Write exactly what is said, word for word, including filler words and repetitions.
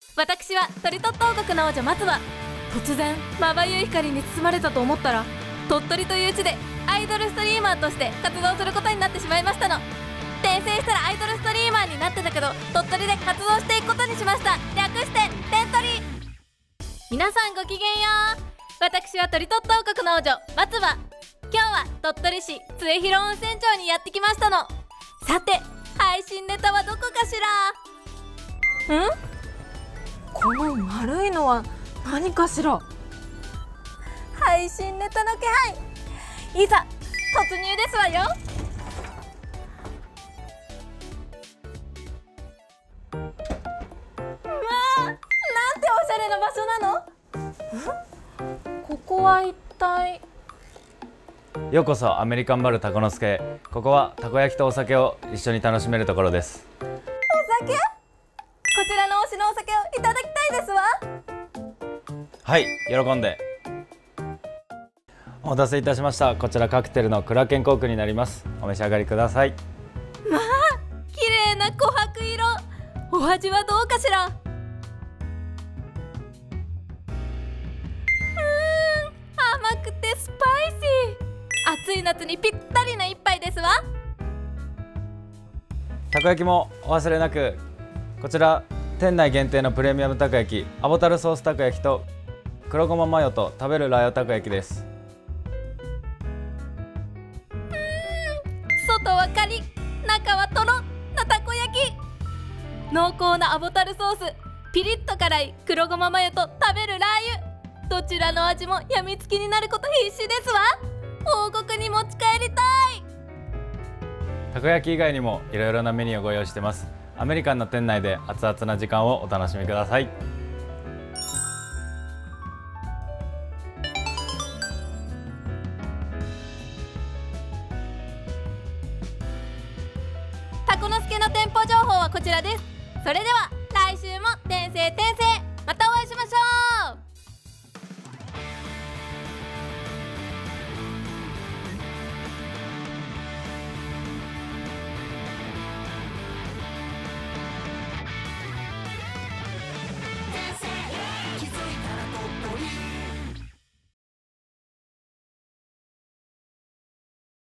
私はトリトット王国の王女松葉。突然まばゆい光に包まれたと思ったら、鳥取という地でアイドルストリーマーとして活動することになってしまいましたの。転生したらアイドルストリーマーになってたけど、鳥取で活動していくことにしました。略してテントリ。皆さんごきげんよう。私はトリトット王国の王女松葉。今日は鳥取市末広温泉町にやってきましたの。さて、配信ネタはどこかしら。ん？この丸いのは何かしら。配信ネタの気配、いざ突入ですわよ。うわあ、なんておしゃれな場所なの。ここは一体。 ようこそアメリカンバルたこのすけへ。ここはたこ焼きとお酒を一緒に楽しめるところです。 お酒？こちらの推しのお酒をいただきたいですわ。 はい、喜んで。お待たせいたしました。こちらカクテルのクラーケンコークになります。お召し上がりください。 まあ、綺麗な琥珀色。お味はどうかしら。うーん、甘くてスパイシー。暑い夏にぴったりな一杯ですわ。 たこ焼きもお忘れなく。こちら店内限定のプレミアムたこ焼き、アボタルソースたこ焼きと黒ごまマヨと食べるラー油たこ焼きです。 うーん、外はカリッ、中はトロッなたこ焼き。濃厚なアボタルソース、ピリッと辛い黒ごまマヨと食べるラー油、どちらの味もやみつきになること必至ですわ。王国に持ち帰りたい。 たこ焼き以外にもいろいろなメニューをご用意してます。アメリカンな店内で熱々な時間をお楽しみください。 たこのすけの店舗情報はこちらです。それでは来週も転生転生、またお会いしましょう。